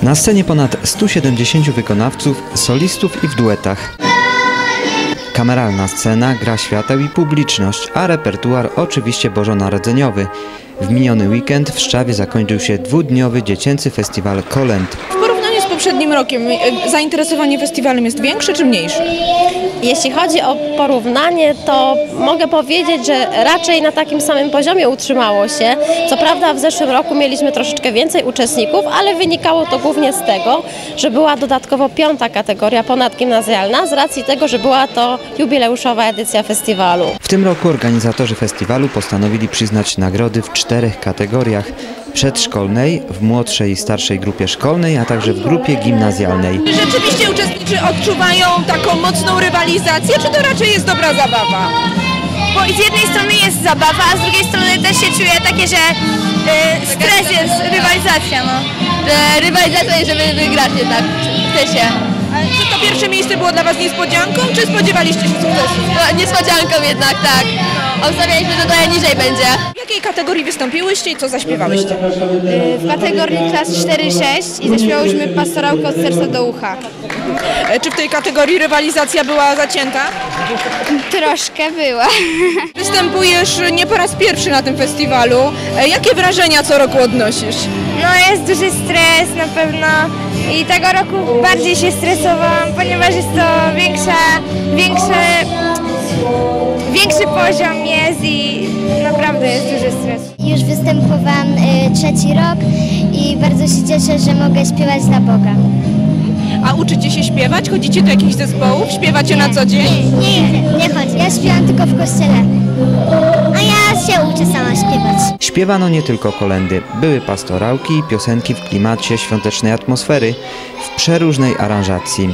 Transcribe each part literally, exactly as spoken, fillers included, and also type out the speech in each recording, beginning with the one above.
Na scenie ponad stu siedemdziesięciu wykonawców, solistów i w duetach. Kameralna scena, gra świateł i publiczność, a repertuar oczywiście bożonarodzeniowy. W miniony weekend w Szczawie zakończył się dwudniowy dziecięcy festiwal kolęd. W porównaniu z poprzednim rokiem zainteresowanie festiwalem jest większe czy mniejsze? Jeśli chodzi o porównanie, to mogę powiedzieć, że raczej na takim samym poziomie utrzymało się. Co prawda w zeszłym roku mieliśmy troszeczkę więcej uczestników, ale wynikało to głównie z tego, że była dodatkowo piąta kategoria ponadgimnazjalna z racji tego, że była to jubileuszowa edycja festiwalu. W tym roku organizatorzy festiwalu postanowili przyznać nagrody w czterech kategoriach: przedszkolnej, w młodszej i starszej grupie szkolnej, a także w grupie gimnazjalnej. Rzeczywiście uczestnicy odczuwają taką mocną rywalizację, czy to raczej jest dobra zabawa? Bo z jednej strony jest zabawa, a z drugiej strony też się czuje takie, że y, stres jest, rywalizacja, no. Że rywalizacja jest, żeby wygrać jednak, chce się. Ale czy to pierwsze miejsce było dla Was niespodzianką, czy spodziewaliście się sukcesu? No, niespodzianką jednak, tak. Obstawialiśmy, że trochę niżej będzie. W jakiej kategorii wystąpiłyście i co zaśpiewałyście? W kategorii klas cztery sześć i zaśpiewałyśmy pastorałkę od serca do ucha. E, Czy w tej kategorii rywalizacja była zacięta? Troszkę była. Występujesz nie po raz pierwszy na tym festiwalu. E, Jakie wrażenia co roku odnosisz? No jest duży stres na pewno i tego roku bardziej się stresowałam, ponieważ jest to większa, większy, większy poziom jest i naprawdę jest duży stres. Już występowałam y, trzeci rok i bardzo się cieszę, że mogę śpiewać dla Boga. A uczycie się śpiewać? Chodzicie do jakichś zespołów? Śpiewacie na co dzień? Nie, nie chodzi. Ja śpiewam tylko w kościele. A ja się uczę sama śpiewać. Śpiewano nie tylko kolędy. Były pastorałki i piosenki w klimacie świątecznej atmosfery, w przeróżnej aranżacji.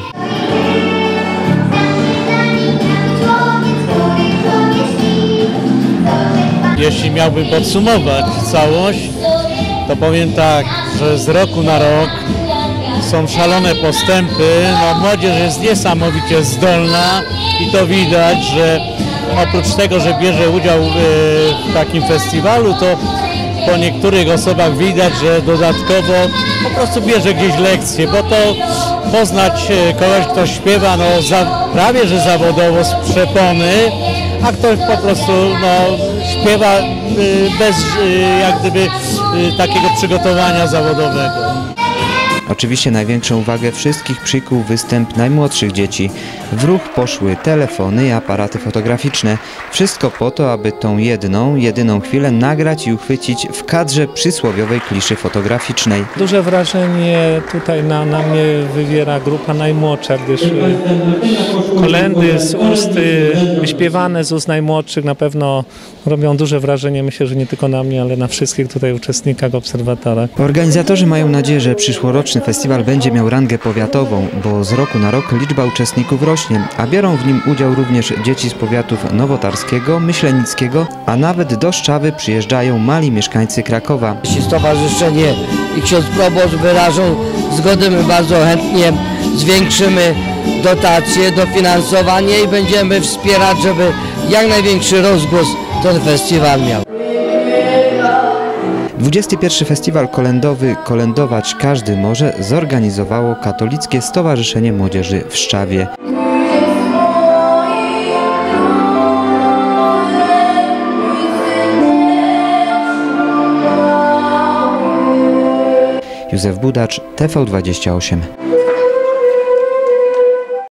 Jeśli miałbym podsumować całość, to powiem tak, że z roku na rok są szalone postępy. No, młodzież jest niesamowicie zdolna i to widać, że oprócz tego, że bierze udział w takim festiwalu, to po niektórych osobach widać, że dodatkowo po prostu bierze gdzieś lekcje, bo to poznać kogoś, kto śpiewa no, za, prawie że zawodowo z przepony, a ktoś po prostu no, śpiewa bez jak gdyby takiego przygotowania zawodowego. Oczywiście największą uwagę wszystkich przykuł występ najmłodszych dzieci. W ruch poszły telefony i aparaty fotograficzne. Wszystko po to, aby tą jedną, jedyną chwilę nagrać i uchwycić w kadrze przysłowiowej kliszy fotograficznej. Duże wrażenie tutaj na, na mnie wywiera grupa najmłodsza, gdyż kolędy z ust wyśpiewane z ust najmłodszych na pewno robią duże wrażenie. Myślę, że nie tylko na mnie, ale na wszystkich tutaj uczestnikach, obserwatorach. Organizatorzy mają nadzieję, że przyszłoroczny festiwal będzie miał rangę powiatową, bo z roku na rok liczba uczestników rośnie, a biorą w nim udział również dzieci z powiatów nowotarskiego, myślenickiego, a nawet do Szczawy przyjeżdżają mali mieszkańcy Krakowa. Jeśli stowarzyszenie i ksiądz proboszcz wyrażą zgodę, my bardzo chętnie zwiększymy dotacje, dofinansowanie i będziemy wspierać, żeby jak największy rozgłos ten festiwal miał. dwudziesty pierwszy Festiwal Kolędowy Kolędować Każdy Może zorganizowało Katolickie Stowarzyszenie Młodzieży w Szczawie. Józef Budacz, T V dwadzieścia osiem.